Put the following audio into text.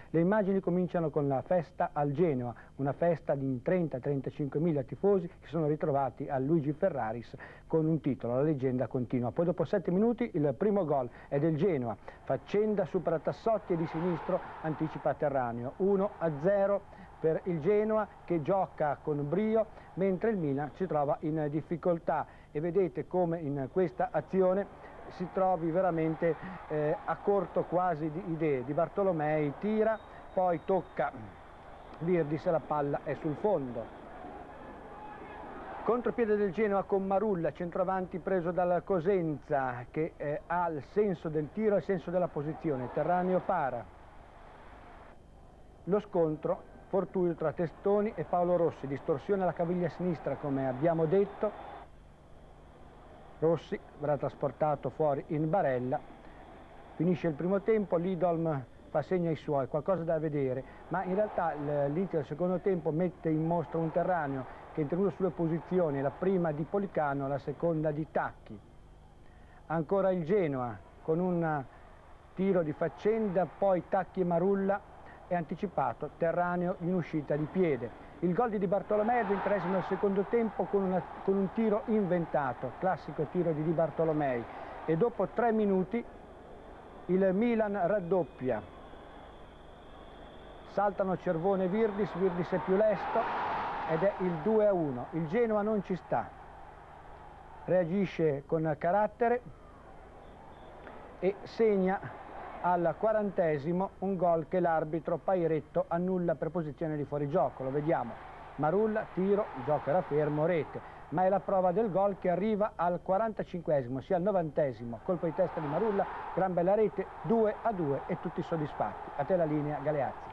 Le immagini cominciano con la festa al Genoa, una festa di 30-35 mila tifosi che sono ritrovati al Luigi Ferraris con un titolo, la leggenda continua. Poi dopo 7 minuti il primo gol è del Genoa, Faccenda supera Tassotti e di sinistro anticipa Terraneo, 1-0 per il Genoa che gioca con brio mentre il Milan si trova in difficoltà e vedete come in questa azione si trovi veramente a corto quasi di idee. Di Bartolomei tira, poi tocca Virdis e la palla è sul fondo. Contropiede del Genoa con Marulla, centravanti preso dalla Cosenza che ha il senso del tiro e il senso della posizione. Terraneo para. Lo scontro fortuito tra Testoni e Paolo Rossi, distorsione alla caviglia sinistra come abbiamo detto. Rossi verrà trasportato fuori in barella, finisce il primo tempo, Lidolm fa segno ai suoi, qualcosa da vedere, ma in realtà l'Inter del secondo tempo mette in mostra un Terraneo che è intervenuto sulle posizioni, la prima di Policano, la seconda di Tacchi. Ancora il Genoa con un tiro di Faccenda, poi Tacchi e Marulla è anticipato, Terraneo in uscita di piede. Il gol di Bartolomei al 20esimo del secondo tempo con un tiro inventato, classico tiro di Bartolomei, e dopo 3 minuti il Milan raddoppia. Saltano Cervone e Virdis, Virdis è più lesto ed è il 2-1. Il Genoa non ci sta, reagisce con carattere e segna al 40esimo un gol che l'arbitro Pairetto annulla per posizione di fuorigioco. Lo vediamo, Marulla, tiro, il gioco era fermo, rete, ma è la prova del gol che arriva al 45esimo, sia al 90esimo, colpo di testa di Marulla, gran bella rete, 2-2 e tutti soddisfatti. A te la linea, Galeazzi.